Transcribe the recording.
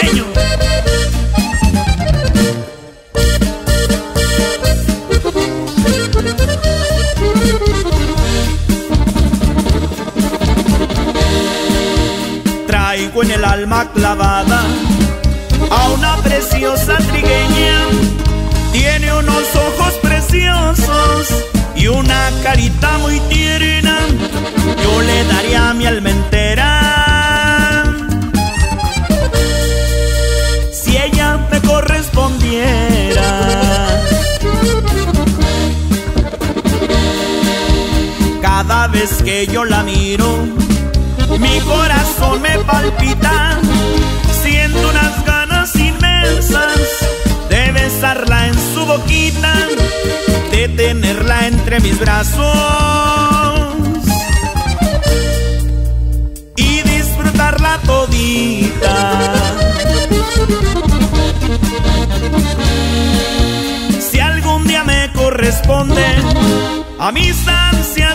costeño. Traigo en el alma clavada a una preciosa trigueña. Tiene unos ojos preciosos y una carita muy tierna. Yo le daría mi alma entera si ella me correspondiera. Cada vez que yo la miro, mi corazón me palpita. Siento unas ganas inmensas de besarla en su boquita, de tenerla entre mis brazos y disfrutarla todita. Si algún día me corresponde a mis ansias